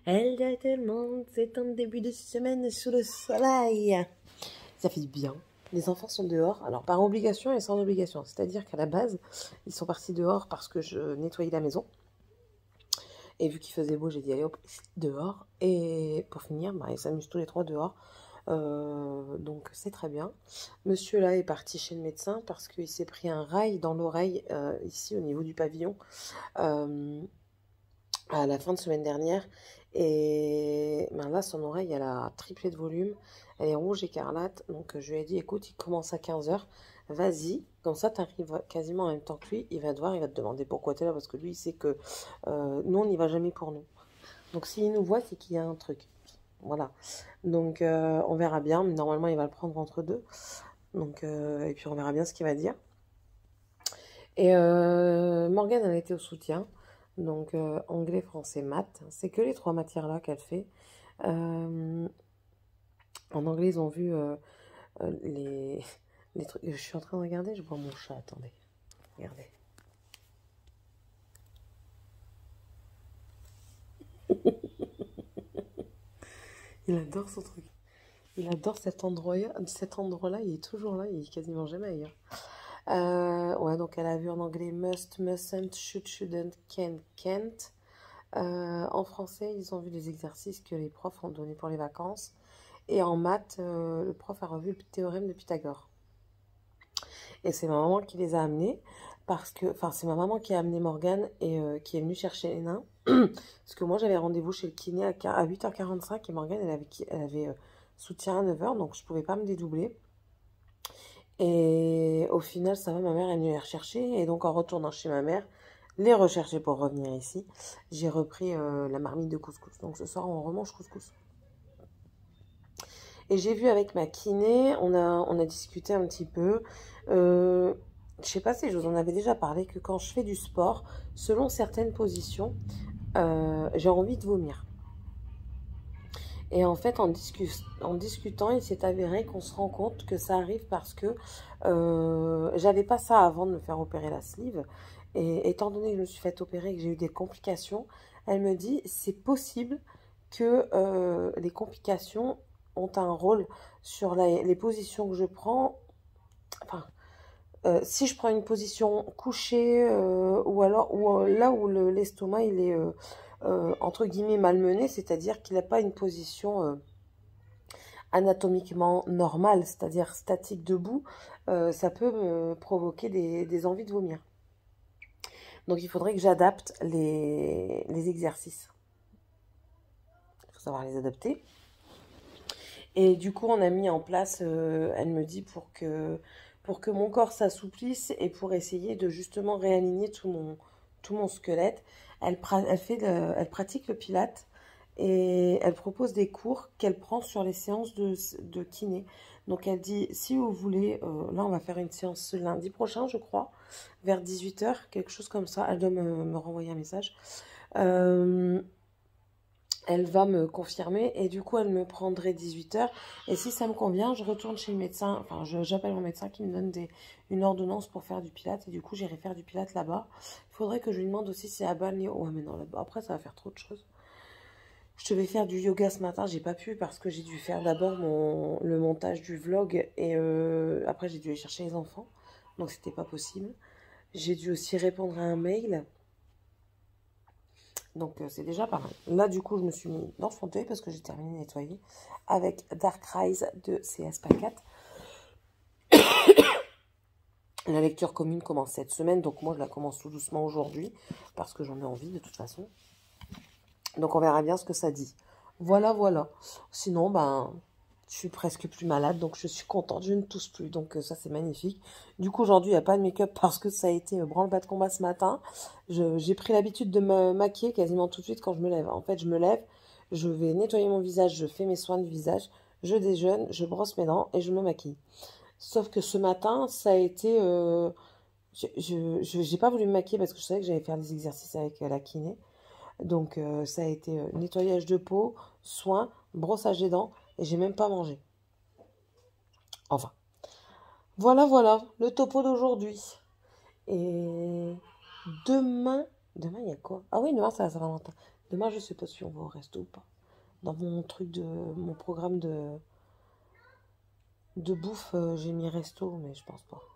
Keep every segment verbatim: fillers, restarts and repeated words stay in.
Elle dit à tout le monde, c'est un début de semaine sous le soleil. Ça fait du bien. Les enfants sont dehors, alors par obligation et sans obligation. C'est-à-dire qu'à la base, ils sont partis dehors parce que je nettoyais la maison. Et vu qu'il faisait beau, j'ai dit allez hop, dehors. Et pour finir, bah, ils s'amusent tous les trois dehors. Euh, donc c'est très bien. Monsieur là est parti chez le médecin parce qu'il s'est pris un rail dans l'oreille euh, ici au niveau du pavillon euh, à la fin de semaine dernière. Et ben là son oreille elle a triplé de volume, elle est rouge écarlate. Donc je lui ai dit écoute, il commence à quinze heures, vas-y, comme ça tu arrives quasiment en même temps que lui, il va te voir, il va te demander pourquoi tu es là, parce que lui il sait que euh, nous on n'y va jamais pour nous. Donc s'il nous voit, c'est qu'il y a un truc. Voilà. Donc, euh, on verra bien. Normalement, il va le prendre entre deux. Donc, euh, et puis, on verra bien ce qu'il va dire. Et euh, Morgane, elle a été au soutien. Donc, euh, anglais, français, maths. C'est que les trois matières-là qu'elle fait. Euh, en anglais, ils ont vu euh, euh, les, les trucs. Je suis en train de regarder, je vois mon chat. Attendez. Regardez. Il adore son truc. Il adore cet endroit-là. Cet endroit-là, il est toujours là. Il est quasiment jamais ailleurs. Euh, ouais, donc elle a vu en anglais must, mustn't, should, shouldn't, can, can't. Euh, en français, ils ont vu les exercices que les profs ont donnés pour les vacances. Et en maths, euh, le prof a revu le théorème de Pythagore. Et c'est ma maman qui les a amenés. Parce que, enfin, c'est ma maman qui a amené Morgane et euh, qui est venue chercher les nains. Parce que moi, j'avais rendez-vous chez le kiné à huit heures quarante-cinq et Morgane, elle avait, elle avait euh, soutien à neuf heures, donc je ne pouvais pas me dédoubler. Et au final, ça va, ma mère est venue les rechercher. Et donc, en retournant chez ma mère, les rechercher pour revenir ici, j'ai repris euh, la marmite de couscous. Donc, ce soir, on remange couscous. Et j'ai vu avec ma kiné, on a, on a discuté un petit peu. Euh, je sais pas si je vous en avais déjà parlé, que quand je fais du sport, selon certaines positions, euh, j'ai envie de vomir. Et en fait, en, discu en discutant, il s'est avéré qu'on se rend compte que ça arrive parce que euh, j'avais pas ça avant de me faire opérer la sleeve. Et étant donné que je me suis fait opérer et que j'ai eu des complications, elle me dit c'est possible que euh, les complications ont un rôle sur la, les positions que je prends. Enfin, euh, si je prends une position couchée euh, ou alors ou, euh, là où l'estomac il est euh, euh, entre guillemets malmené, c'est-à-dire qu'il n'a pas une position euh, anatomiquement normale, c'est-à-dire statique debout, euh, ça peut me provoquer des, des envies de vomir. Donc il faudrait que j'adapte les, les exercices. Il faut savoir les adapter. Et du coup, on a mis en place, euh, elle me dit, pour que, pour que mon corps s'assouplisse et pour essayer de justement réaligner tout mon, tout mon squelette. Elle, elle, fait le, elle pratique le pilate et elle propose des cours qu'elle prend sur les séances de, de kiné. Donc elle dit, si vous voulez, euh, là on va faire une séance ce lundi prochain, je crois, vers dix-huit heures, quelque chose comme ça. Elle doit me, me renvoyer un message. Euh, Elle va me confirmer et du coup elle me prendrait dix-huit heures et si ça me convient je retourne chez le médecin, enfin j'appelle mon médecin qui me donne des, une ordonnance pour faire du pilate et du coup j'irai faire du pilate là-bas. Il faudrait que je lui demande aussi si c'est à Balnéo. Ouais mais non là-bas après ça va faire trop de choses. Je devais faire du yoga ce matin, j'ai pas pu parce que j'ai dû faire d'abord mon le montage du vlog et euh, après j'ai dû aller chercher les enfants donc c'était pas possible. J'ai dû aussi répondre à un mail. Donc, euh, c'est déjà pas mal. Là, du coup, je me suis mis dans le fauteuil parce que j'ai terminé de nettoyer avec Dark Rise de C S Pacat. La lecture commune commence cette semaine. Donc, moi, je la commence tout doucement aujourd'hui parce que j'en ai envie de toute façon. Donc, on verra bien ce que ça dit. Voilà, voilà. Sinon, ben, je suis presque plus malade. Donc, je suis contente. Je ne tousse plus. Donc, euh, ça, c'est magnifique. Du coup, aujourd'hui, il n'y a pas de make-up parce que ça a été euh, branle-bas de combat ce matin. J'ai pris l'habitude de me maquiller quasiment tout de suite quand je me lève. En fait, je me lève, je vais nettoyer mon visage, je fais mes soins du visage, je déjeune, je brosse mes dents et je me maquille. Sauf que ce matin, ça a été... Euh, je n'ai pas voulu me maquiller parce que je savais que j'allais faire des exercices avec euh, la kiné. Donc, euh, ça a été euh, nettoyage de peau, soins, brossage des dents et j'ai même pas mangé. Enfin, voilà, voilà, le topo d'aujourd'hui. Et demain, demain il y a quoi? Ah oui, demain c'est la Saint-Valentin. Demain, je sais pas si on va au resto ou pas. Dans mon truc de... mon programme de... de bouffe, euh, j'ai mis resto, mais je pense pas.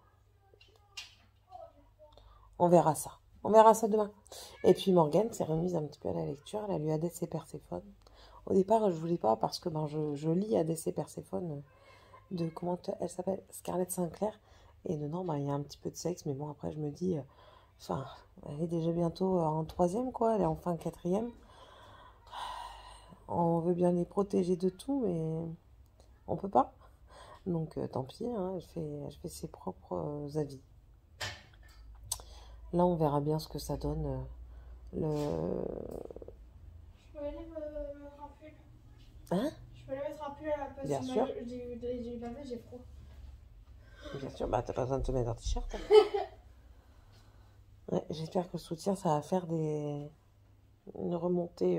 On verra ça. On verra ça demain. Et puis Morgane s'est remise un petit peu à la lecture. Elle a lu Hadès et Perséphone. Au départ, je voulais pas parce que ben, je, je lis Hadès et Perséphone de, comment elle s'appelle, Scarlett Sinclair. Et dedans, ben, il y a un petit peu de sexe. Mais bon, après, je me dis, enfin, euh, elle est déjà bientôt en troisième, quoi. Elle est enfin en quatrième. On veut bien les protéger de tout, mais on peut pas. Donc, euh, tant pis, hein, elle, fait, elle fait ses propres euh, avis. Là, on verra bien ce que ça donne. Euh, le... Je peux aller me mettre un pull. Hein? Je peux aller mettre un pull à la place. Bien sûr. J'ai lavé, j'ai froid. Bien sûr, bah t'as pas besoin de te mettre un t-shirt. Hein. Ouais, j'espère que le soutien, ça va faire des... une remontée.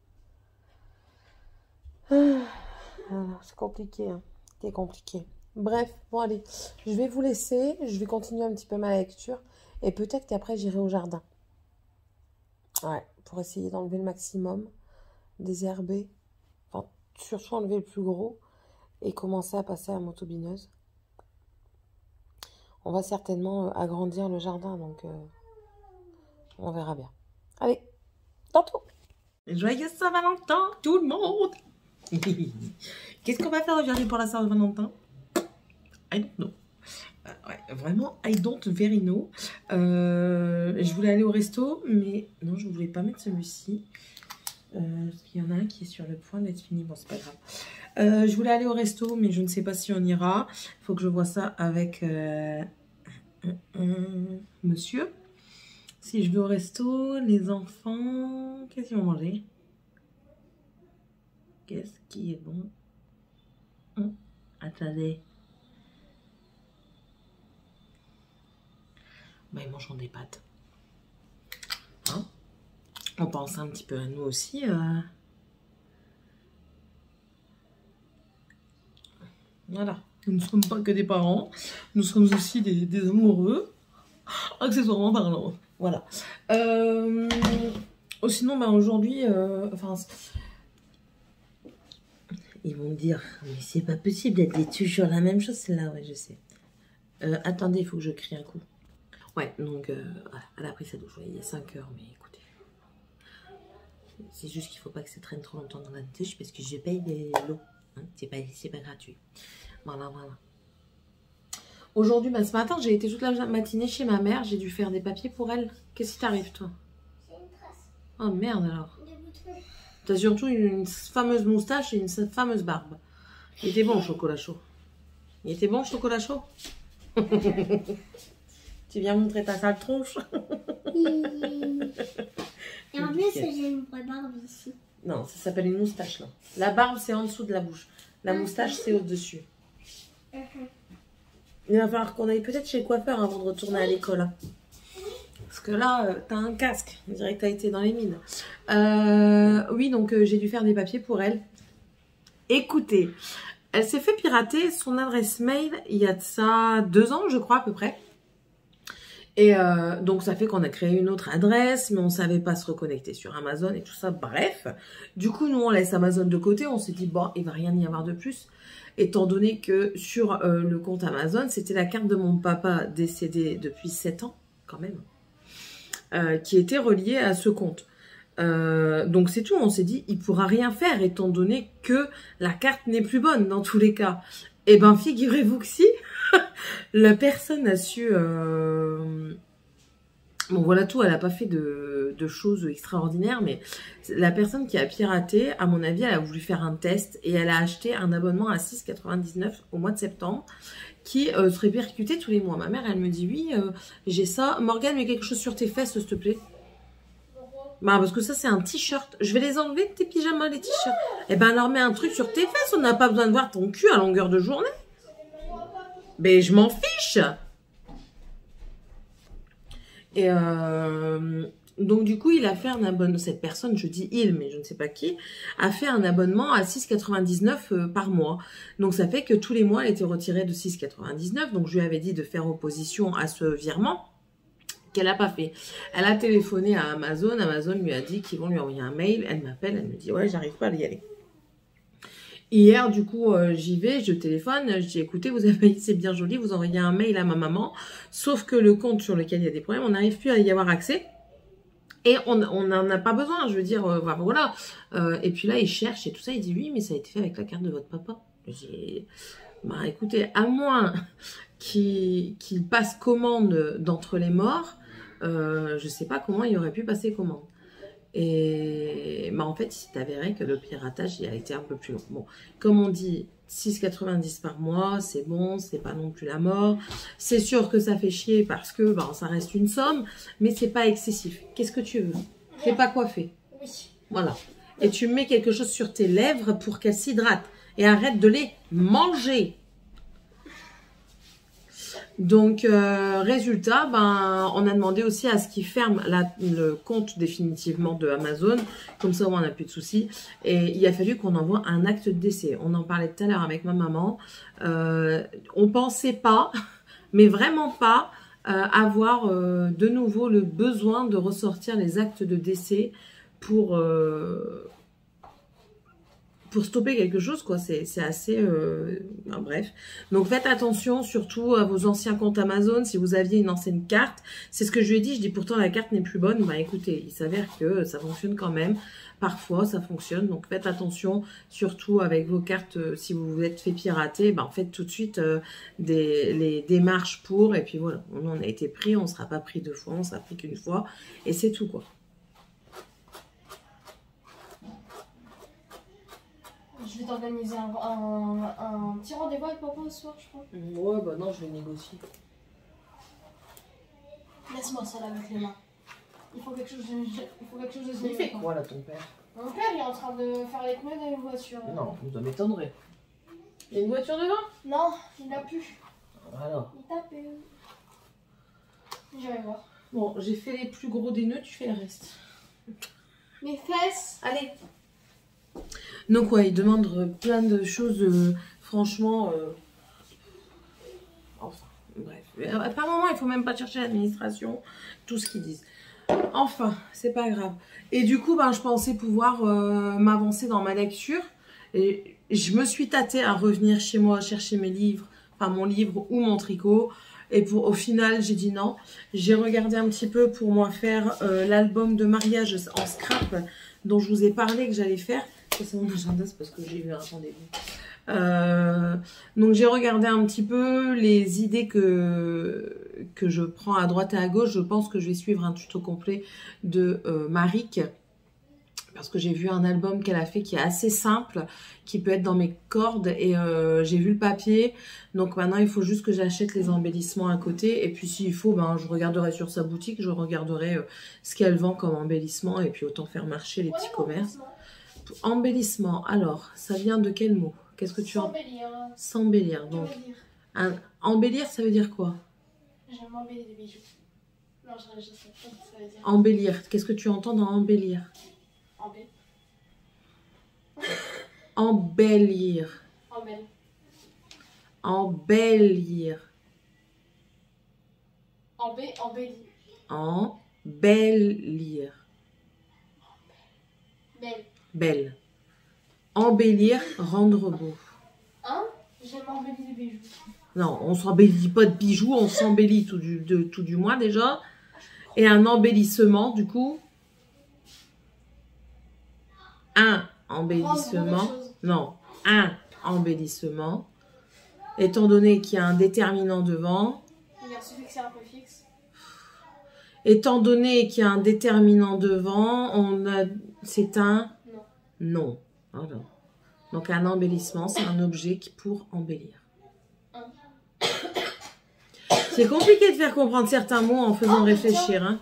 Euh... Ah, c'est compliqué, hein. C'est compliqué. Bref, bon allez, je vais vous laisser. Je vais continuer un petit peu ma lecture. Et peut-être qu'après, j'irai au jardin. Ouais, pour essayer d'enlever le maximum, désherber. Enfin, surtout enlever le plus gros. Et commencer à passer à la motobineuse. On va certainement agrandir le jardin, donc euh, on verra bien. Allez, tantôt. Joyeux Saint-Valentin, tout le monde. Qu'est-ce qu'on va faire aujourd'hui pour la Saint-Valentin? I don't know. Euh, ouais, vraiment, I don't very know. Euh, je voulais aller au resto, mais non, je ne voulais pas mettre celui-ci. Euh, parce qu'il y en a un qui est sur le point d'être fini. Bon, c'est pas grave. Euh, je voulais aller au resto, mais je ne sais pas si on ira. Il faut que je vois ça avec euh, un, un, monsieur. Si je vais au resto, les enfants, qu'est-ce qu'ils vont manger? Qu'est-ce qui est bon? Hum, attendez. Bah, ils mangeront des pâtes. Hein? On pense un petit peu à nous aussi. Euh... Voilà. Nous ne sommes pas que des parents. Nous sommes aussi des, des amoureux. Accessoirement parlant. Voilà. Euh... Oh, sinon, bah, aujourd'hui... Euh... Enfin... Ils vont me dire, mais c'est pas possible d'être toujours la même chose. C'est là, ouais, je sais. Euh, attendez, il faut que je crie un coup. Ouais, donc, euh, voilà, elle a pris sa douche. Ouais, il y a cinq heures, mais écoutez. C'est juste qu'il faut pas que ça traîne trop longtemps dans la douche parce que je paye l'eau. Hein, c'est pas, pas gratuit. Voilà, voilà. Aujourd'hui, bah, ce matin, j'ai été toute la matinée chez ma mère. J'ai dû faire des papiers pour elle. Qu'est-ce qui t'arrive, toi? C'est une trace. Oh, merde, alors. Des boutons. T'as surtout une fameuse moustache et une fameuse barbe. Il était bon le chocolat chaud. Il était bon le chocolat chaud. Tu viens montrer ta sale tronche. Et en plus, j'ai une vraie barbe ici. Non, ça s'appelle une moustache là. La barbe, c'est en dessous de la bouche. La moustache, c'est au-dessus. Uh-huh. Il va falloir qu'on aille peut-être chez le coiffeur avant de retourner à l'école. Hein. Parce que là, euh, t'as un casque. On dirait que t'as été dans les mines. Euh, oui, donc euh, j'ai dû faire des papiers pour elle. Écoutez, elle s'est fait pirater son adresse mail il y a de ça deux ans, je crois, à peu près. Et euh, donc, ça fait qu'on a créé une autre adresse, mais on ne savait pas se reconnecter sur Amazon et tout ça. Bref, du coup, nous, on laisse Amazon de côté. On s'est dit, bon, il ne va rien y avoir de plus. Étant donné que sur euh, le compte Amazon, c'était la carte de mon papa décédé depuis sept ans, quand même. Euh, qui était relié à ce compte. Euh, donc c'est tout, on s'est dit, il pourra rien faire étant donné que la carte n'est plus bonne dans tous les cas. Et ben figurez-vous que si, la personne a su... Euh... Bon voilà tout, elle n'a pas fait de, de choses extraordinaires, mais la personne qui a piraté, à mon avis, elle a voulu faire un test et elle a acheté un abonnement à six quatre-vingt-dix-neuf au mois de septembre. Qui euh, serait percuté tous les mois. Ma mère, elle me dit, oui, euh, j'ai ça. Morgane, mets quelque chose sur tes fesses, s'il te plaît. Bah, parce que ça, c'est un t-shirt. Je vais les enlever de tes pyjamas, les t-shirts. Eh ben, alors, mets un truc sur tes fesses. On n'a pas besoin de voir ton cul à longueur de journée. Mais je m'en fiche. Et euh, donc, du coup, il a fait un abonnement. Cette personne, je dis il, mais je ne sais pas qui, a fait un abonnement à six quatre-vingt-dix-neuf euh, par mois. Donc, ça fait que tous les mois, elle était retirée de six quatre-vingt-dix-neuf. Donc, je lui avais dit de faire opposition à ce virement qu'elle n'a pas fait. Elle a téléphoné à Amazon. Amazon lui a dit qu'ils vont lui envoyer un mail. Elle m'appelle, elle me dit ouais, j'arrive pas à y aller. Hier, du coup, euh, j'y vais, je téléphone, je dis écoutez, vous avez, c'est bien joli, vous envoyez un mail à ma maman, sauf que le compte sur lequel il y a des problèmes, on n'arrive plus à y avoir accès. Et on n'en a pas besoin, je veux dire, euh, voilà. Euh, et puis là, il cherche et tout ça, il dit oui, mais ça a été fait avec la carte de votre papa. J'ai bah écoutez, à moins qu'il qu'il passe commande d'entre les morts, euh, je sais pas comment il aurait pu passer commande. Et bah en fait, il s'est avéré que le piratage, il a été un peu plus long. Bon, comme on dit, six quatre-vingt-dix par mois, c'est bon, c'est pas non plus la mort. C'est sûr que ça fait chier parce que bah, ça reste une somme, mais c'est pas excessif. Qu'est-ce que tu veux? T'es pas coiffé. Oui. Voilà. Et tu mets quelque chose sur tes lèvres pour qu'elles s'hydratent. Et arrête de les manger. Donc, euh, résultat, ben, on a demandé aussi à ce qu'ils ferment la, le compte définitivement de Amazon. Comme ça, on n'a plus de soucis. Et il a fallu qu'on envoie un acte de décès. On en parlait tout à l'heure avec ma maman. Euh, on pensait pas, mais vraiment pas, euh, avoir euh, de nouveau le besoin de ressortir les actes de décès pour... Euh, pour stopper quelque chose, quoi. C'est assez... Euh... Enfin, bref. Donc, faites attention, surtout à vos anciens comptes Amazon. Si vous aviez une ancienne carte, c'est ce que je lui ai dit. Je dis, pourtant, la carte n'est plus bonne. Bah, écoutez, il s'avère que ça fonctionne quand même. Parfois, ça fonctionne. Donc, faites attention, surtout avec vos cartes. Euh, si vous vous êtes fait pirater, bah, faites tout de suite euh, des, les démarches pour. Et puis, voilà. On en a été pris. On ne sera pas pris deux fois. On sera pris qu'une fois. Et c'est tout, quoi. Je vais t'organiser un, un, un petit rendez-vous avec papa ce soir, je crois. Ouais, bah non, je vais négocier. Laisse-moi ça là avec les mains. Il faut quelque chose de... Il faut quelque chose de... Il fait quoi là, ton père? Mon père, il est en train de faire les pneus d'une voiture. Non, ça m'étonnerait. Il y a une voiture devant? Non, il n'a plus. Alors. Il t'a plus. J'irai voir. Bon, j'ai fait les plus gros des nœuds, tu fais le reste. Mes fesses. Allez. Donc ouais, il demande plein de choses, euh, franchement, euh... enfin, bref. À par moment, il faut même pas chercher l'administration, tout ce qu'ils disent. Enfin, c'est pas grave. Et du coup, ben, je pensais pouvoir euh, m'avancer dans ma lecture. Et je me suis tâtée à revenir chez moi chercher mes livres, enfin mon livre ou mon tricot. Et pour, au final, j'ai dit non. J'ai regardé un petit peu pour moi faire euh, l'album de mariage en scrap dont je vous ai parlé que j'allais faire. C'est mon agenda, c'est parce que j'ai eu un rendez-vous. Euh, donc j'ai regardé un petit peu les idées que, que je prends à droite et à gauche. Je pense que je vais suivre un tuto complet de euh, Maric. Parce que j'ai vu un album qu'elle a fait qui est assez simple, qui peut être dans mes cordes. Et euh, j'ai vu le papier. Donc maintenant, il faut juste que j'achète les embellissements à côté. Et puis s'il faut, ben, je regarderai sur sa boutique. Je regarderai euh, ce qu'elle vend comme embellissement. Et puis autant faire marcher les petits commerces. Embellissement, alors, ça vient de quel mot? Qu'est-ce que tu en... S'embellir. S'embellir. Donc, un... embellir, ça veut dire quoi? J'aime embellir des bijoux. Non, je, je sais pas ce que ça veut dire. Embellir. Qu'est-ce que tu entends dans embellir? Embellir. Embellir. Embellir. Embellir. Embellir. Embellir. Belle. Belle. Embellir, rendre beau. Hein? J'aime embellir des bijoux. Non, on s'embellit pas de bijoux, on s'embellit tout du, de, tout du moins déjà. Et un embellissement, du coup. Un embellissement. Non, un embellissement. Étant donné qu'il y a un déterminant devant. Il y a un suffixe et un préfixe. Étant donné qu'il y a un déterminant devant, on a... c'est un... Non. Non. Voilà. Donc un embellissement, c'est un objet qui pour embellir. C'est compliqué de faire comprendre certains mots en faisant oh, réfléchir. Hein.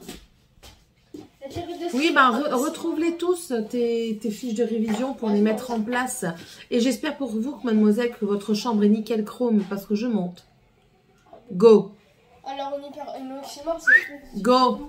Oui, bah re retrouve-les tous, tes, tes fiches de révision, pour les mettre en place. Et j'espère pour vous, que mademoiselle, que votre chambre est nickel chrome, parce que je monte. Go. Alors, un oxymore, c'est... Go.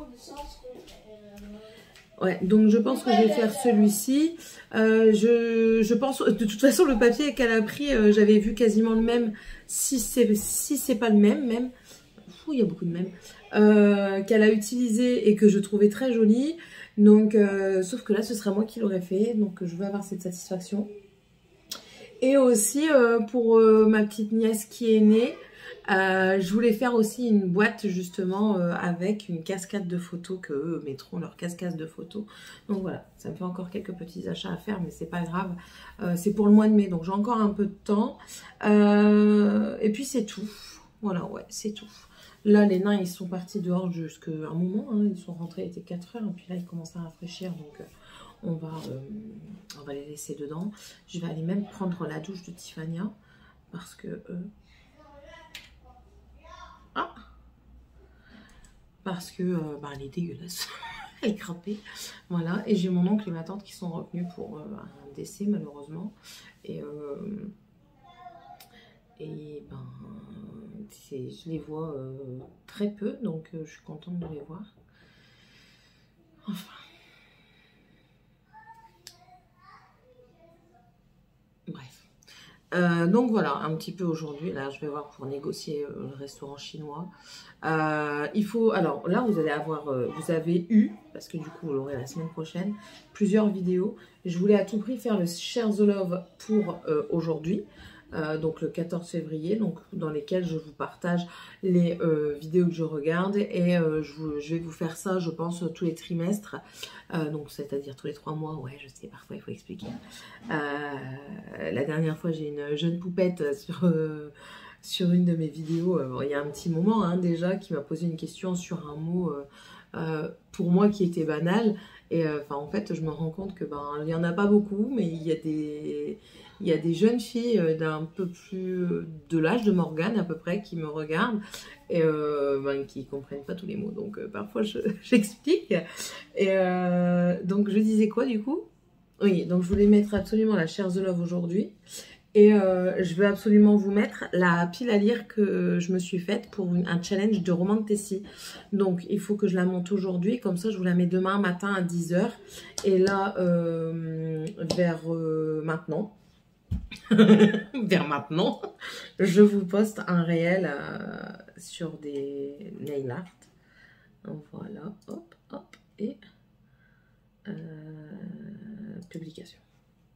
Ouais, donc je pense que je vais faire celui-ci. Euh, je, je pense, de toute façon, le papier qu'elle a pris, euh, j'avais vu quasiment le même, si c'est si c'est pas le même, même. Ouh, il y a beaucoup de mèmes. Euh, qu'elle a utilisé et que je trouvais très jolie. Donc, euh, sauf que là, ce sera moi qui l'aurais fait. Donc, je veux avoir cette satisfaction. Et aussi, euh, pour euh, ma petite nièce qui est née, euh, je voulais faire aussi une boîte justement euh, avec une cascade de photos que eux mettront leur cascade de photos. Donc voilà, ça me fait encore quelques petits achats à faire, mais c'est pas grave. Euh, c'est pour le mois de mai, donc j'ai encore un peu de temps. Euh, et puis c'est tout. Voilà, ouais, c'est tout. Là, les nains, ils sont partis dehors jusqu'à un moment. Hein, ils sont rentrés, il était quatre heures. Et puis là, ils commencent à rafraîchir. Donc, euh, on, va, euh, on va les laisser dedans. Je vais aller même prendre la douche de Tiffania. Parce que... Euh... Ah Parce que euh, bah, elle est dégueulasse. Elle est crapée. Voilà. Et j'ai mon oncle et ma tante qui sont revenus pour euh, un décès, malheureusement. Et... Euh... Et ben, je les vois euh, très peu, donc euh, je suis contente de les voir. Enfin. Bref. Euh, donc voilà, un petit peu aujourd'hui, là je vais voir pour négocier euh, le restaurant chinois. Euh, il faut, alors là vous allez avoir, euh, vous avez eu, parce que du coup vous l'aurez la semaine prochaine, plusieurs vidéos. Je voulais à tout prix faire le Share the Love pour euh, aujourd'hui. Euh, donc le quatorze février, donc dans lesquels je vous partage les euh, vidéos que je regarde et euh, je, vous, je vais vous faire ça je pense tous les trimestres, euh, donc c'est à dire tous les trois mois, ouais je sais parfois il faut expliquer. Euh, la dernière fois j'ai une jeune poupette sur, euh, sur une de mes vidéos, euh, bon, il y a un petit moment hein, déjà qui m'a posé une question sur un mot euh, euh, pour moi qui était banal et euh, enfin en fait je me rends compte que ben il n'y en a pas beaucoup mais il y a des... Il y a des jeunes filles d'un peu plus de l'âge de Morgane à peu près qui me regardent et euh, ben, qui ne comprennent pas tous les mots. Donc euh, parfois j'explique. Et euh, donc je disais quoi du coup? Oui, donc je voulais mettre absolument la Share the Love aujourd'hui. Et euh, je veux absolument vous mettre la pile à lire que je me suis faite pour une, un challenge de Roman Tessie. Donc il faut que je la monte aujourd'hui, comme ça je vous la mets demain matin à dix heures. Et là, euh, vers euh, maintenant. vers maintenant, je vous poste un réel euh, sur des nail art. Donc voilà, hop, hop, et euh, publication.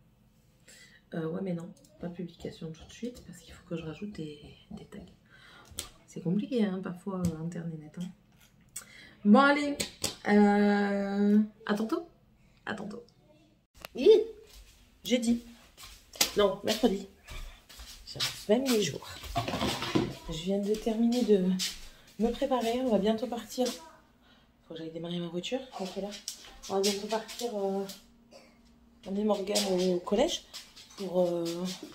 Euh, ouais, mais non, pas publication tout de suite parce qu'il faut que je rajoute des, des tags. C'est compliqué, hein, parfois, euh, internet. Hein. Bon, allez, euh, à tantôt. À tantôt. Oui, jeudi. Non, mercredi. J'avance même les jours. Je viens de terminer de me préparer. On va bientôt partir. Faut que j'aille démarrer ma voiture. Là. On va bientôt partir euh, emmener Morgane au collège pour euh,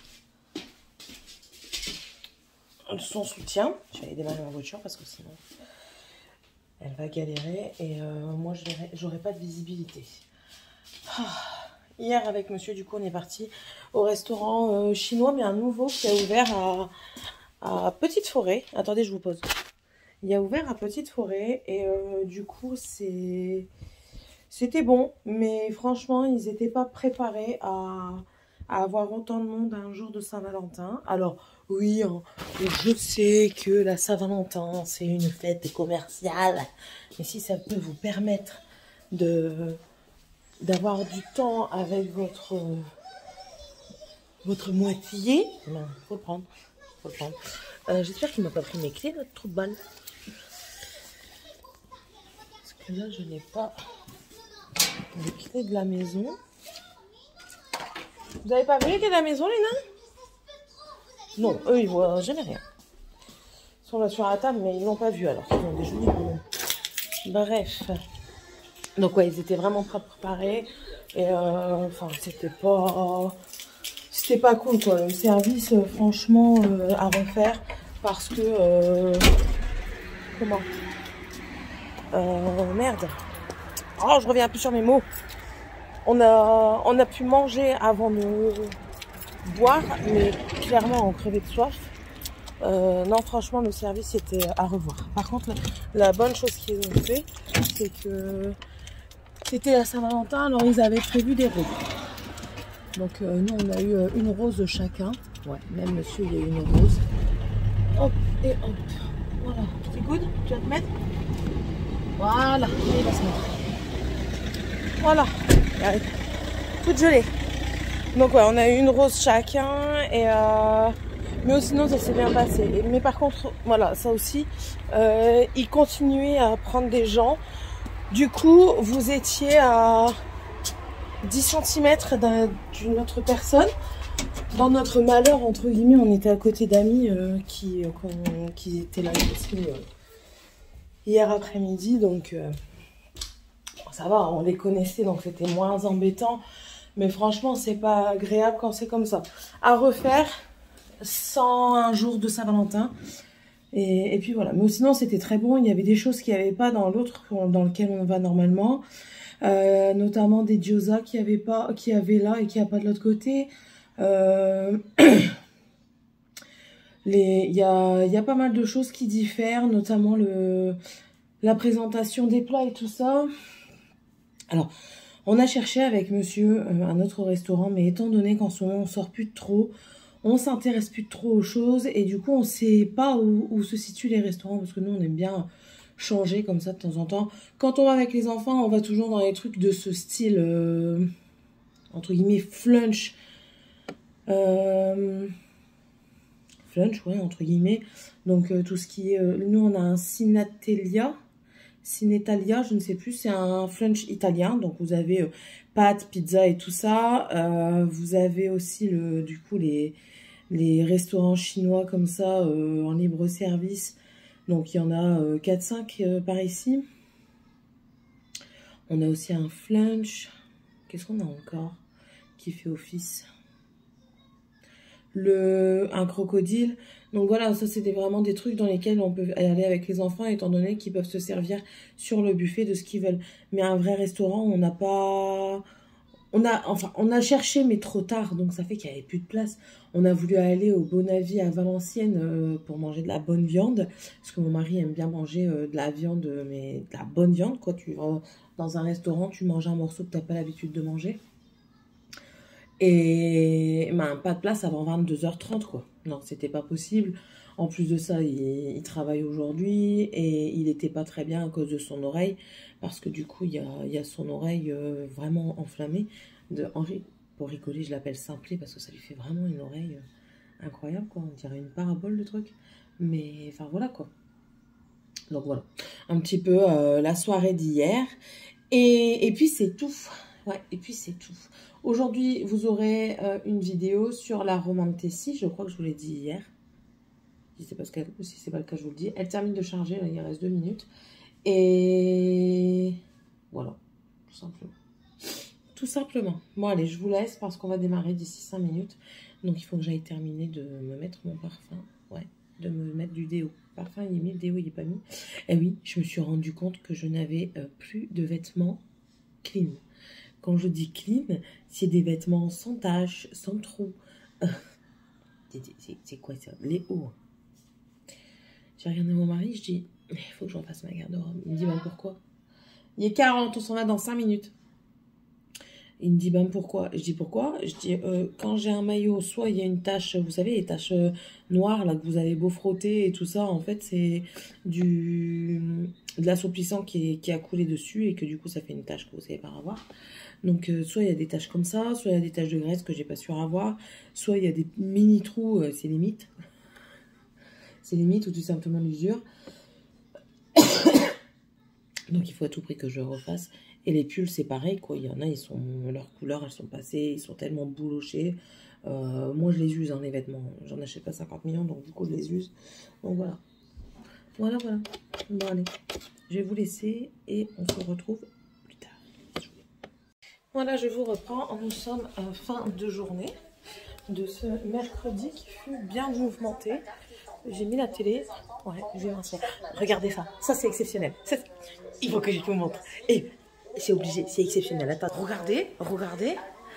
son soutien. Je vais aller démarrer ma voiture parce que sinon elle va galérer et euh, moi j'aurai pas de visibilité. Ah. Hier, avec monsieur, du coup, on est parti au restaurant euh, chinois, mais un nouveau qui a ouvert à, à Petite Forêt. Attendez, je vous pose. Il a ouvert à Petite Forêt et euh, du coup, c'est c'était bon. Mais franchement, ils n'étaient pas préparés à, à avoir autant de monde un jour de Saint-Valentin. Alors, oui, hein, je sais que la Saint-Valentin, c'est une fête commerciale. Mais si ça peut vous permettre de... d'avoir du temps avec votre euh, votre moitié, ben, faut le prendre, faut le prendre. Euh, J'espère qu'il m'a pas pris mes clés, notre trou de balle. Parce que là, je n'ai pas les clés de la maison. Vous avez pas vu les clés de la maison, les nains? Non, eux, ils voient jamais rien. Ils sont là sur la table, mais ils l'ont pas vu, alors qu'ils ont des jolis boulons. Bref. Donc ouais, ils étaient vraiment pas préparés et euh, enfin c'était pas c'était pas cool quoi. Le service euh, franchement euh, à refaire parce que euh, comment euh, merde. Oh, je reviens plus sur mes mots. On a on a pu manger avant de boire, mais clairement on crevait de soif. Euh, non, franchement, le service était à revoir. Par contre, la, la bonne chose qu'ils ont fait, c'est que c'était la Saint-Valentin, alors ils avaient prévu des roses. Donc euh, nous, on a eu euh, une rose de chacun. Ouais, même monsieur, il y a eu une rose. Hop, et hop. Voilà, c'est coude, tu vas te mettre. Voilà, il va se mettre. Voilà, allez, toute gelée. Donc ouais, on a eu une rose chacun et euh, mais sinon ça s'est bien passé. Mais par contre, voilà, ça aussi, euh, il continuait à prendre des gens. Du coup, vous étiez à dix centimètres d'une autre personne. Dans notre malheur, entre guillemets, on était à côté d'amis euh, qui, euh, qui étaient là aussi euh, hier après-midi. Donc euh, ça va, on les connaissait, donc c'était moins embêtant. Mais franchement, c'est pas agréable quand c'est comme ça. À refaire, sans un jour de Saint-Valentin. Et, et puis voilà. Mais sinon, c'était très bon. Il y avait des choses qu'il n'y avait pas dans l'autre, dans lequel on va normalement. Euh, notamment des gyoza qui avait pas, qui avait là et qui n'y a pas de l'autre côté. Euh, les, il y a, y a pas mal de choses qui diffèrent, notamment le, la présentation des plats et tout ça. Alors, on a cherché avec monsieur euh, un autre restaurant, mais étant donné qu'en ce moment on sort plus de trop, on s'intéresse plus trop aux choses et du coup on sait pas où, où se situent les restaurants parce que nous on aime bien changer comme ça de temps en temps. Quand on va avec les enfants, on va toujours dans les trucs de ce style euh, entre guillemets flunch. Euh, flunch, ouais, entre guillemets. Donc euh, tout ce qui est... Euh, nous on a un Cinatelia. Cinetalia, je ne sais plus, c'est un flunch italien. Donc vous avez euh, pâtes, pizza et tout ça. Euh, vous avez aussi le, du coup les, les restaurants chinois comme ça euh, en libre service. Donc il y en a euh, quatre cinq euh, par ici. On a aussi un flunch. Qu'est-ce qu'on a encore qui fait office? Le, un crocodile. Donc voilà, ça c'était vraiment des trucs dans lesquels on peut aller avec les enfants étant donné qu'ils peuvent se servir sur le buffet de ce qu'ils veulent. Mais un vrai restaurant, on n'a pas... On a, enfin, on a cherché mais trop tard, donc ça fait qu'il n'y avait plus de place. On a voulu aller au Bonavi à Valenciennes euh, pour manger de la bonne viande. Parce que mon mari aime bien manger euh, de la viande, mais de la bonne viande, quoi. Tu vas dans un restaurant, tu manges un morceau que tu n'as pas l'habitude de manger. Et ben, pas de place avant vingt-deux heures trente, quoi. Non, c'était pas possible. En plus de ça, il, il travaille aujourd'hui et il était pas très bien à cause de son oreille. Parce que du coup, il y a, il y a son oreille euh, vraiment enflammée. De Henri, pour rigoler, je l'appelle simplet parce que ça lui fait vraiment une oreille euh, incroyable, quoi. On dirait une parabole, le truc. Mais, enfin, voilà, quoi. Donc, voilà. Un petit peu euh, la soirée d'hier. Et, et puis, c'est tout. Ouais, et puis, c'est tout. Aujourd'hui, vous aurez euh, une vidéo sur la Romantessi. Je crois que je vous l'ai dit hier. Si c'est pas, si pas le cas, je vous le dis. Elle termine de charger, là, il reste deux minutes. Et voilà, tout simplement. Tout simplement. Bon, allez, je vous laisse parce qu'on va démarrer d'ici cinq minutes. Donc, il faut que j'aille terminer de me mettre mon parfum. Ouais, de me mettre du déo. Parfum, il est mis, le déo, il n'est pas mis. Et oui, je me suis rendu compte que je n'avais euh, plus de vêtements clean. Quand je dis clean, c'est des vêtements sans taches, sans trous. C'est quoi ça? Les hauts. J'ai regardé mon mari, je dis, il faut que j'en fasse ma garde-robe. Il me dit, ben pourquoi? Il est quarante, on s'en va dans cinq minutes. Il me dit, ben pourquoi? Je dis, pourquoi? Je dis, euh, quand j'ai un maillot, soit il y a une tache, vous savez, les taches euh, noires, là, que vous avez beau frotter et tout ça, en fait, c'est du de l'assouplissant qui, qui a coulé dessus et que du coup, ça fait une tache que vous savez pas avoir. Donc, euh, soit il y a des taches comme ça, soit il y a des taches de graisse que j'ai pas su avoir, soit il y a des mini trous, euh, c'est limite. C'est limite ou tout simplement l'usure. Donc, il faut à tout prix que je refasse. Et les pulls, c'est pareil, quoi. Il y en a, ils sont, leurs couleurs, elles sont passées, ils sont tellement boulochés. Euh, moi, je les use, hein, les vêtements. J'en achète pas cinquante millions, donc du coup, je les use. Donc, voilà. Voilà, voilà. Bon, allez. Je vais vous laisser et on se retrouve plus tard. Voilà, je vous reprends. Nous sommes à fin de journée de ce mercredi qui fut bien mouvementé. J'ai mis la télé. Ouais, j'ai lancé. Regardez ça. Ça, c'est exceptionnel. Ça, il faut que je vous montre. Et c'est obligé, c'est exceptionnel. Attends, regardez, regardez.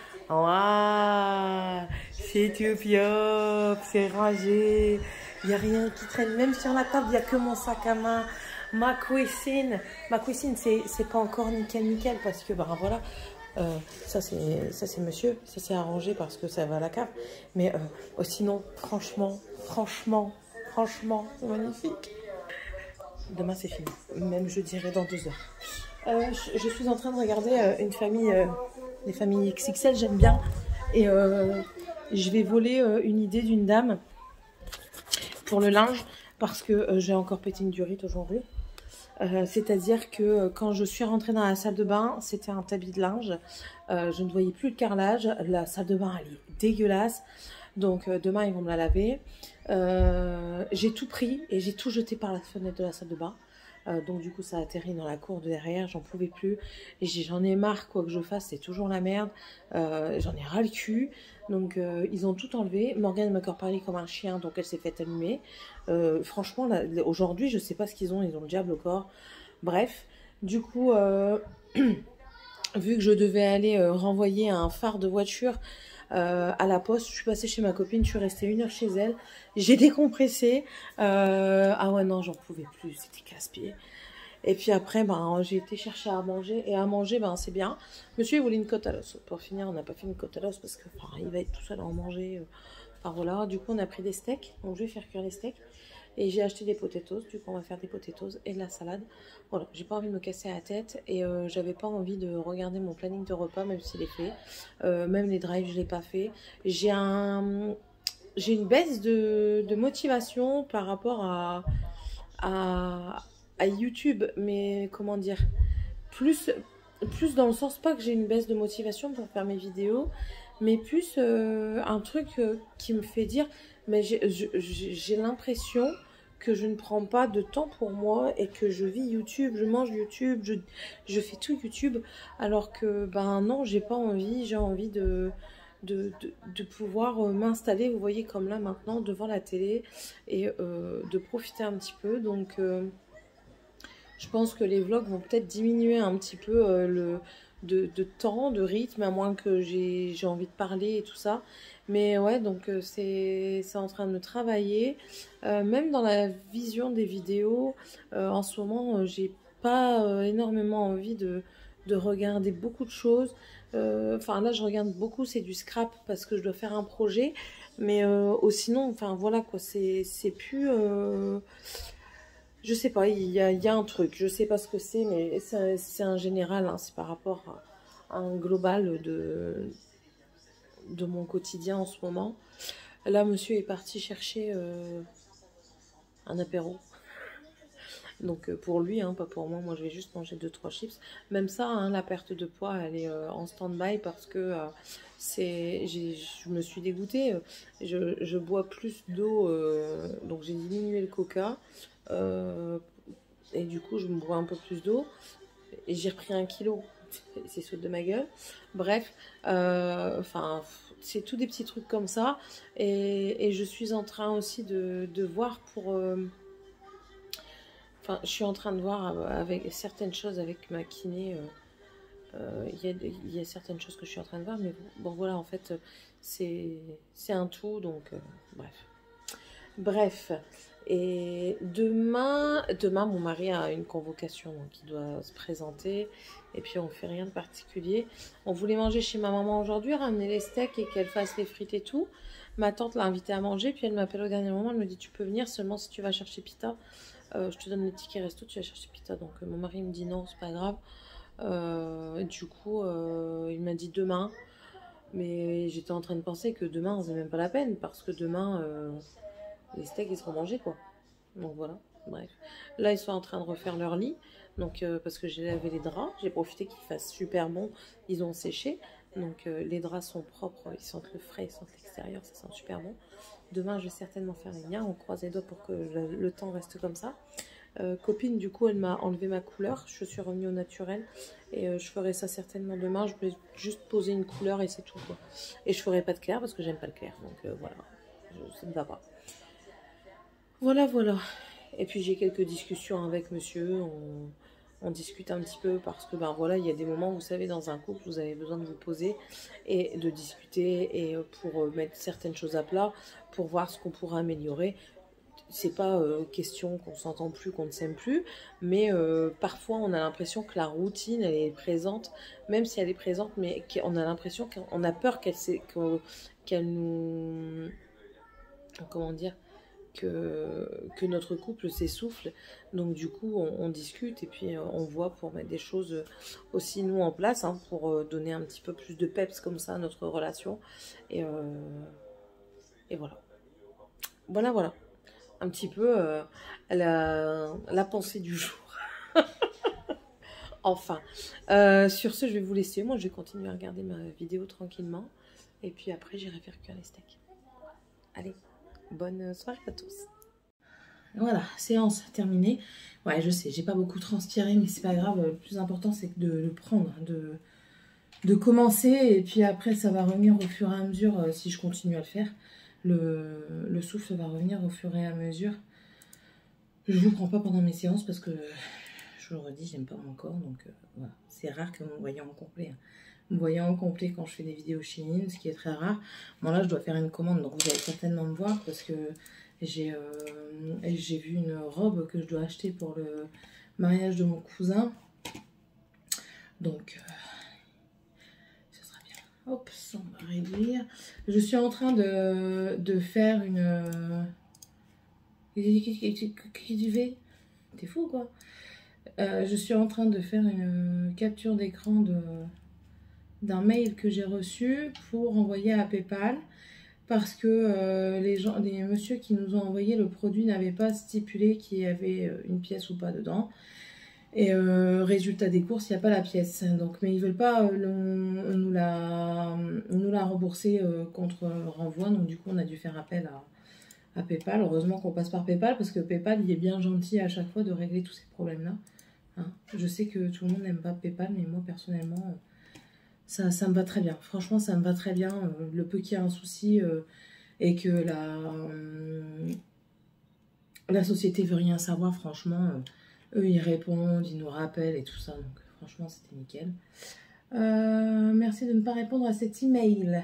Waouh, c'est tout piop, c'est rangé. Il n'y a rien qui traîne. Même sur la table, il n'y a que mon sac à main. Ma cuisine. Ma cuisine, c'est pas encore nickel, nickel. Parce que, ben voilà. Euh, ça c'est ça c'est monsieur, ça c'est arrangé parce que ça va à la cave. Mais euh, oh, sinon, franchement, franchement, franchement, c'est magnifique. Demain, c'est fini. Même, je dirais, dans deux heures. Euh, je, je suis en train de regarder euh, une famille, euh, les familles X X L, j'aime bien. Et euh, je vais voler euh, une idée d'une dame pour le linge parce que euh, j'ai encore pété une durite aujourd'hui. Euh, C'est-à-dire que euh, quand je suis rentrée dans la salle de bain, c'était un tapis de linge. Euh, je ne voyais plus le carrelage. La salle de bain, elle est dégueulasse. Donc euh, demain, ils vont me la laver. Euh, j'ai tout pris et j'ai tout jeté par la fenêtre de la salle de bain. Euh, donc du coup, ça a atterri dans la cour de derrière. J'en pouvais plus. Et j'en ai marre, quoi que je fasse, c'est toujours la merde. Euh, j'en ai ras le cul. Donc euh, ils ont tout enlevé. Morgane m'a encore parlé comme un chien, donc elle s'est fait allumer. Euh, franchement, aujourd'hui, je sais pas ce qu'ils ont. Ils ont le diable au corps. Bref, du coup, euh, vu que je devais aller euh, renvoyer un phare de voiture euh, à la poste, je suis passée chez ma copine, je suis restée une heure chez elle, j'ai décompressé. Euh, ah ouais, non, j'en pouvais plus, c'était casse-pied. Et puis après, ben, j'ai été chercher à manger, et à manger, ben, c'est bien. Monsieur, il voulait une côte à l'os. Pour finir, on n'a pas fait une côte à l'os parce que enfin, il va être tout seul à en manger. Euh, enfin voilà, du coup, on a pris des steaks, donc je vais faire cuire les steaks. Et j'ai acheté des potatoes, du coup on va faire des potatoes et de la salade. Voilà, j'ai pas envie de me casser la tête et euh, j'avais pas envie de regarder mon planning de repas, même s'il est fait. Euh, même les drives, je l'ai pas fait. J'ai un, j'ai une baisse de, de motivation par rapport à, à, à YouTube, mais comment dire, plus, plus dans le sens pas que j'ai une baisse de motivation pour faire mes vidéos, mais plus euh, un truc euh, qui me fait dire, mais j'ai l'impression que je ne prends pas de temps pour moi et que je vis YouTube, je mange YouTube, je, je fais tout YouTube, alors que ben non, j'ai pas envie, j'ai envie de, de, de, de pouvoir m'installer, vous voyez, comme là maintenant, devant la télé et euh, de profiter un petit peu. Donc euh, je pense que les vlogs vont peut-être diminuer un petit peu euh, le, de, de temps, de rythme, à moins que j'ai envie de parler et tout ça. Mais ouais, donc euh, c'est en train de me travailler. Euh, même dans la vision des vidéos, euh, en ce moment, euh, j'ai pas euh, énormément envie de, de regarder beaucoup de choses. Euh, Enfin là, je regarde beaucoup, c'est du scrap parce que je dois faire un projet. Mais euh, oh, sinon, enfin voilà quoi, c'est plus... Euh, je sais pas, il y a, il y a un truc, je sais pas ce que c'est, mais c'est un général, hein, c'est par rapport à un global de, de mon quotidien en ce moment. Là, monsieur est parti chercher euh, un apéro. Donc euh, pour lui, hein, pas pour moi, moi je vais juste manger deux trois chips. Même ça, hein, la perte de poids, elle est euh, en stand-by parce que euh, c'est, je me suis dégoûtée. Je, je bois plus d'eau, euh, donc j'ai diminué le coca. Euh, et du coup, je me bois un peu plus d'eau. Et j'ai repris un kilo. C'est saute de ma gueule. Bref, euh, enfin, c'est tous des petits trucs comme ça. Et, et je suis en train aussi de, de voir pour... Euh, Enfin, je suis en train de voir avec certaines choses avec ma kiné. Il euh, euh, y, y a certaines choses que je suis en train de voir, mais bon, voilà, en fait, c'est un tout, donc euh, bref. Bref, et demain, demain, mon mari a une convocation qui doit se présenter, et puis on fait rien de particulier. On voulait manger chez ma maman aujourd'hui, ramener les steaks et qu'elle fasse les frites et tout. Ma tante l'a invitée à manger, puis elle m'appelle au dernier moment, elle me dit tu peux venir seulement si tu vas chercher Pita. Euh, je te donne le ticket resto, tu vas chercher Pita. Donc euh, mon mari me dit non, c'est pas grave. Euh, du coup, euh, il m'a dit demain. Mais j'étais en train de penser que demain, c'est même pas la peine. Parce que demain, euh, les steaks, ils seront mangés, quoi. Donc voilà, bref. Là, ils sont en train de refaire leur lit. Donc, euh, parce que j'ai lavé les draps. J'ai profité qu'il fasse super bon. Ils ont séché. Donc, euh, les draps sont propres. Ils sentent le frais, ils sentent l'extérieur. Ça sent super bon. Demain, je vais certainement faire les liens. On croise les doigts pour que le, le temps reste comme ça. Euh, copine, du coup, elle m'a enlevé ma couleur. Je suis revenue au naturel. Et euh, je ferai ça certainement demain. Je vais juste poser une couleur et c'est tout, quoi. Et je ferai pas de clair parce que j'aime pas le clair. Donc euh, voilà, je, ça ne va pas. Voilà, voilà. Et puis j'ai quelques discussions avec monsieur. On, on discute un petit peu parce que ben voilà, il y a des moments, vous savez, dans un couple, vous avez besoin de vous poser et de discuter et pour mettre certaines choses à plat, pour voir ce qu'on pourra améliorer. C'est pas euh, question qu'on s'entend plus, qu'on ne s'aime plus, mais euh, parfois on a l'impression que la routine elle est présente, même si elle est présente, mais on a l'impression qu'on a peur qu'elle qu'elle nous, comment dire, que, que notre couple s'essouffle. Donc du coup, on, on discute et puis euh, on voit pour mettre des choses aussi nous en place, hein, pour euh, donner un petit peu plus de peps comme ça à notre relation. Et, euh, et voilà. Voilà, voilà. Un petit peu euh, la, la pensée du jour. Enfin, euh, sur ce, je vais vous laisser. Moi, je vais continuer à regarder ma vidéo tranquillement. Et puis après, j'irai faire cuire les steaks. Allez, bonne soirée à tous. Voilà, séance terminée. Ouais, je sais, j'ai pas beaucoup transpiré, mais c'est pas grave. Le plus important, c'est de le prendre, de, de commencer. Et puis après, ça va revenir au fur et à mesure euh, si je continue à le faire. Le, le souffle va revenir au fur et à mesure. Je vous prends pas pendant mes séances parce que, je le redis, j'aime pas mon corps. Donc euh, voilà, c'est rare que vous me voyez en complet. Hein. Vous me voyez en complet quand je fais des vidéos Shein, ce qui est très rare. Bon là, je dois faire une commande, donc vous allez certainement me voir parce que j'ai euh, j'ai vu une robe que je dois acheter pour le mariage de mon cousin. Donc, euh, ce sera bien. Hop, ça on va réduire. Je suis en train de, de faire une... Euh... Qui du V? T'es fou quoi? euh, Je suis en train de faire une capture d'écran de d'un mail que j'ai reçu pour envoyer à PayPal. Parce que euh, les gens, les messieurs qui nous ont envoyé le produit n'avaient pas stipulé qu'il y avait une pièce ou pas dedans. Et euh, résultat des courses, il n'y a pas la pièce. Donc, mais ils ne veulent pas euh, le, nous, la, nous la rembourser euh, contre renvoi. Donc du coup, on a dû faire appel à, à PayPal. Heureusement qu'on passe par PayPal parce que PayPal, il est bien gentil à chaque fois de régler tous ces problèmes-là. Hein. Je sais que tout le monde n'aime pas PayPal, mais moi personnellement... Ça, ça me va très bien. Franchement, ça me va très bien. Euh, le peu qu'il y a un souci euh, et que la, euh, la société veut rien savoir, franchement, euh, eux, ils répondent, ils nous rappellent et tout ça. Donc, franchement, c'était nickel. Euh, merci de ne pas répondre à cet email.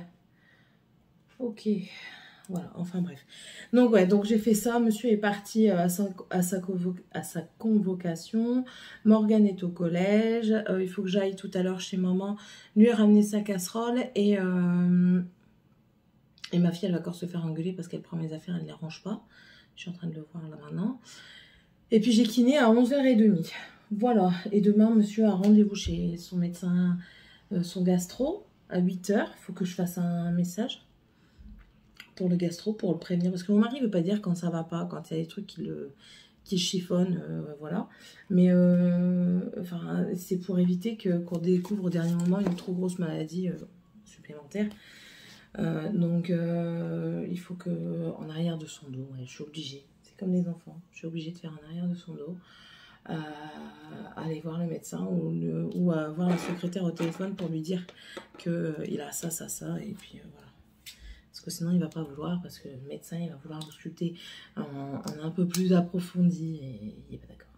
Ok. Voilà, enfin bref. Donc ouais, donc j'ai fait ça. Monsieur est parti à sa, à sa, à sa convocation. Morgane est au collège. Euh, il faut que j'aille tout à l'heure chez maman lui ramener sa casserole. Et, euh, et ma fille, elle va encore se faire engueuler parce qu'elle prend mes affaires, elle ne les range pas. Je suis en train de le voir là maintenant. Et puis j'ai kiné à onze heures trente. Voilà. Et demain, monsieur a rendez-vous chez son médecin, euh, son gastro, à huit heures. Il faut que je fasse un message pour le gastro, pour le prévenir, parce que mon mari ne veut pas dire quand ça va pas, quand il y a des trucs qui le qui chiffonnent, euh, voilà, mais euh, enfin, c'est pour éviter que qu'on découvre au dernier moment une trop grosse maladie euh, supplémentaire, euh, donc euh, il faut que en arrière de son dos, ouais, je suis obligée, c'est comme les enfants, je suis obligée de faire en arrière de son dos, euh, aller voir le médecin ou, le, ou à voir la secrétaire au téléphone pour lui dire que euh, il a ça, ça, ça, et puis euh, voilà. Parce que sinon, il ne va pas vouloir, parce que le médecin, il va vouloir discuter en, en un peu plus approfondi, et il n'est pas d'accord.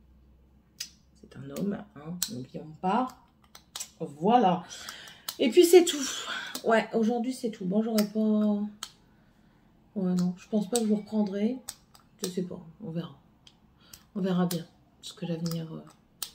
C'est un homme, hein, n'oublions pas. Voilà. Et puis, c'est tout. Ouais, aujourd'hui, c'est tout. Bon, j'aurais pas... Ouais, non, je pense pas que je vous reprendrai. Je sais pas, on verra. On verra bien ce que l'avenir euh,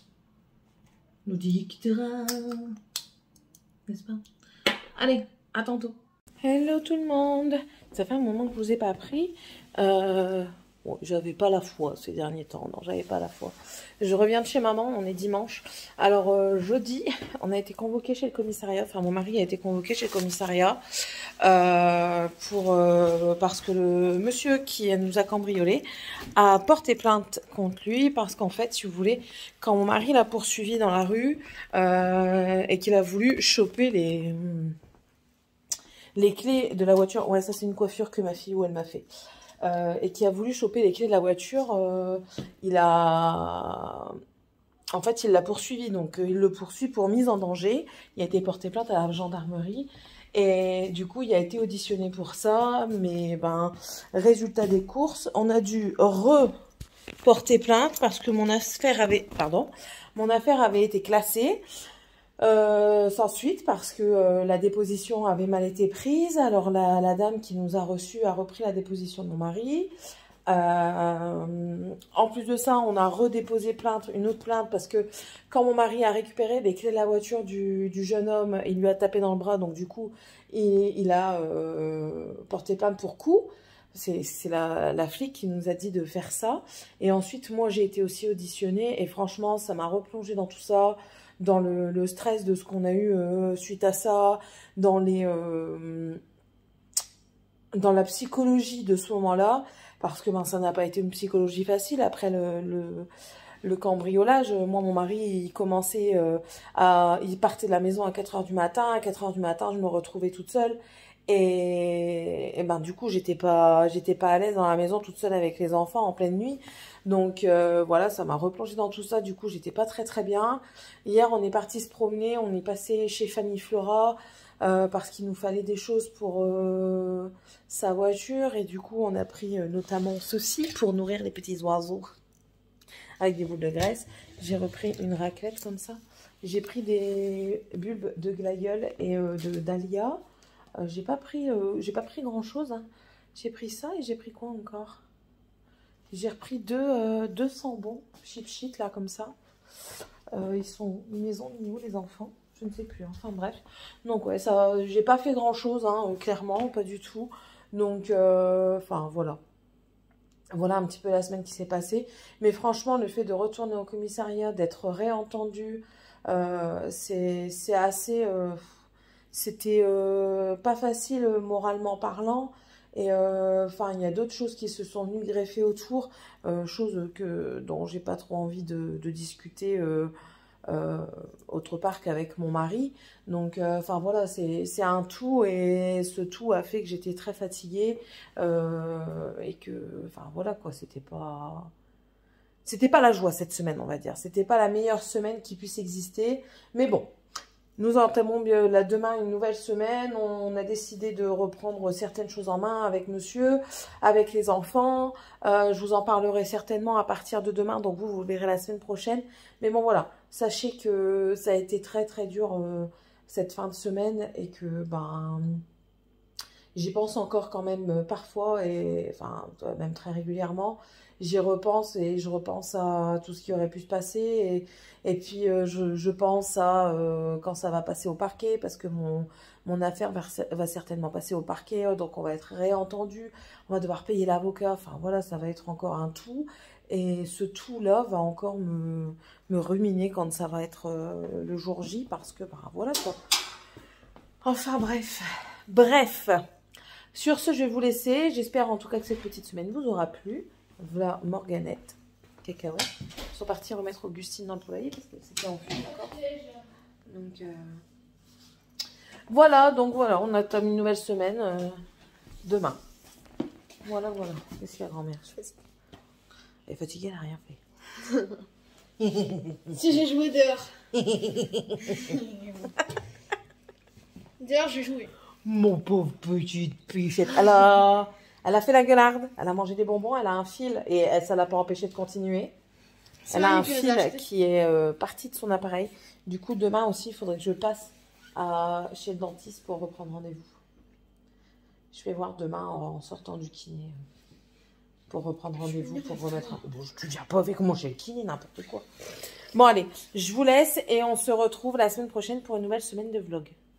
nous dictera. N'est-ce pas? Allez, à tantôt. Hello tout le monde. Ça fait un moment que je vous ai pas pris. Euh, bon, j'avais pas la foi ces derniers temps. Non, j'avais pas la foi. Je reviens de chez maman, on est dimanche. Alors euh, jeudi, on a été convoqué chez le commissariat. Enfin, mon mari a été convoqué chez le commissariat euh, pour euh, parce que le monsieur qui nous a cambriolé a porté plainte contre lui parce qu'en fait, si vous voulez, quand mon mari l'a poursuivi dans la rue euh, et qu'il a voulu choper les les clés de la voiture, ouais, ça c'est une coiffure que ma fille ou elle m'a fait, euh, et qui a voulu choper les clés de la voiture, euh, il a, en fait, il l'a poursuivi, donc euh, il le poursuit pour mise en danger. Il a été porté plainte à la gendarmerie, et du coup, il a été auditionné pour ça, mais ben, résultat des courses, on a dû reporter plainte parce que mon affaire avait, pardon, mon affaire avait été classée. Euh, sans suite parce que euh, la déposition avait mal été prise. Alors la, la dame qui nous a reçus a repris la déposition de mon mari. Euh, en plus de ça, on a redéposé plainte, une autre plainte parce que quand mon mari a récupéré les clés de la voiture du, du jeune homme, il lui a tapé dans le bras, donc du coup il, il a euh, porté plainte pour coup. C'est la, la flic qui nous a dit de faire ça. Et ensuite, moi, j'ai été aussi auditionnée. Et franchement, ça m'a replongée dans tout ça, dans le, le stress de ce qu'on a eu euh, suite à ça, dans les, euh, dans la psychologie de ce moment-là. Parce que ben, ça n'a pas été une psychologie facile après le... le Le cambriolage, moi mon mari il commençait euh, à, il partait de la maison à quatre heures du matin, à quatre heures du matin je me retrouvais toute seule et, et ben du coup j'étais pas j'étais pas à l'aise dans la maison toute seule avec les enfants en pleine nuit, donc euh, voilà, ça m'a replongée dans tout ça, du coup j'étais pas très très bien. Hier on est parti se promener, on est passé chez Fanny Flora euh, parce qu'il nous fallait des choses pour euh, sa voiture et du coup on a pris euh, notamment ceci pour nourrir les petits oiseaux avec des boules de graisse. J'ai repris une raclette comme ça. J'ai pris des bulbes de glaïeul et euh, de dahlia. Euh, j'ai pas pris, euh, j'ai pas pris grand chose. Hein. J'ai pris ça et j'ai pris quoi encore? J'ai repris deux, euh, deux sambons, chip chip là comme ça. Euh, ils sont, ils les ont mis où les enfants? Je ne sais plus. Enfin bref. Donc ouais, ça, j'ai pas fait grand chose, hein, clairement, pas du tout. Donc, euh, enfin voilà. Voilà un petit peu la semaine qui s'est passée. Mais franchement, le fait de retourner au commissariat, d'être réentendu, euh, c'est assez... Euh, C'était euh, pas facile euh, moralement parlant. Et enfin, euh, il y a d'autres choses qui se sont venues greffer autour. Euh, choses que, dont j'ai pas trop envie de, de discuter euh, euh, autre part qu'avec mon mari. Donc, enfin euh, voilà, c'est un tout. Et ce tout a fait que j'étais très fatiguée. Euh, et que, enfin voilà quoi, c'était pas... C'était pas la joie cette semaine, on va dire. C'était pas la meilleure semaine qui puisse exister. Mais bon, nous entamons là demain une nouvelle semaine. On a décidé de reprendre certaines choses en main avec monsieur, avec les enfants. Euh, je vous en parlerai certainement à partir de demain. Donc vous, vous verrez la semaine prochaine. Mais bon, voilà. Sachez que ça a été très, très dur euh, cette fin de semaine. Et que, ben... j'y pense encore quand même parfois. Et enfin, même très régulièrement. J'y repense et je repense à tout ce qui aurait pu se passer. Et, et puis, euh, je, je pense à euh, quand ça va passer au parquet, parce que mon, mon affaire va, va certainement passer au parquet. Donc, on va être réentendu. On va devoir payer l'avocat. Enfin, voilà, ça va être encore un tout. Et ce tout-là va encore me, me ruminer quand ça va être euh, le jour J. Parce que, ben, voilà quoi. Enfin, bref. Bref. Sur ce, je vais vous laisser. J'espère en tout cas que cette petite semaine vous aura plu. Voilà Morganette, cacahuète. Ils sont partis remettre Augustine dans le poulailler parce que c'était en fuite encore. Donc euh... voilà, donc voilà, on attend une nouvelle semaine euh, demain. Voilà, voilà. Qu'est-ce qu'il y a, grand-mère? Elle est fatiguée, elle n'a rien fait. Si j'ai joué dehors. Dehors, j'ai joué. Mon pauvre petite pichette. Alors. Elle a fait la gueularde, elle a mangé des bonbons, elle a un fil et elle, ça ne l'a pas empêché de continuer. Elle a un fil qui est euh, parti de son appareil. Du coup, demain aussi, il faudrait que je passe à, chez le dentiste pour reprendre rendez-vous. Je vais voir demain en, en sortant du kiné pour reprendre rendez-vous, pour remettre un... Bon, je te dis pas avec moi chez le kiné, n'importe quoi. Bon, allez, je vous laisse et on se retrouve la semaine prochaine pour une nouvelle semaine de vlog.